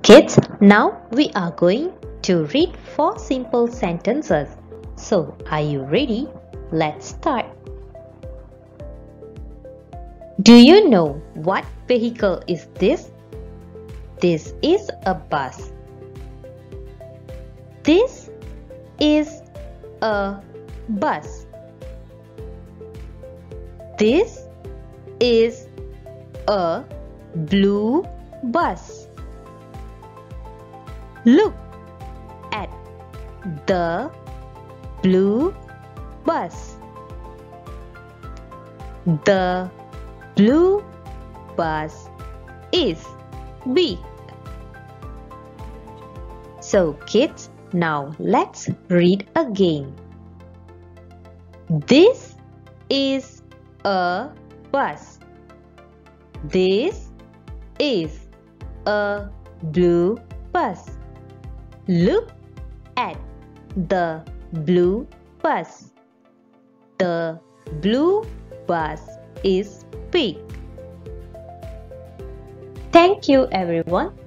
Kids, now we are going to read 4 simple sentences. So, are you ready? Let's start. Do you know what vehicle is this? This is a bus. This is a bus. This is a blue bus. Look at the blue bus. The blue bus is big. So kids, now let's read again. This is a bus. This is a blue bus. Look at the blue bus. The blue bus is big. Thank you everyone.